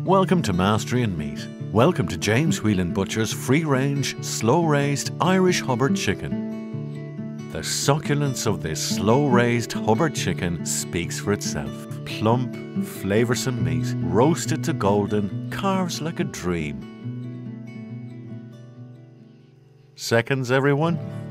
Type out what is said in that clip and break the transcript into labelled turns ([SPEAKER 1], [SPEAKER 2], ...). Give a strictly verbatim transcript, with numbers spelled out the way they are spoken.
[SPEAKER 1] Welcome to Mastery in Meat. Welcome to James Whelan Butcher's free-range, slow-raised Irish Hubbard chicken. The succulence of this slow-raised Hubbard chicken speaks for itself. Plump, flavoursome meat, roasted to golden, carves like a dream. Seconds, everyone?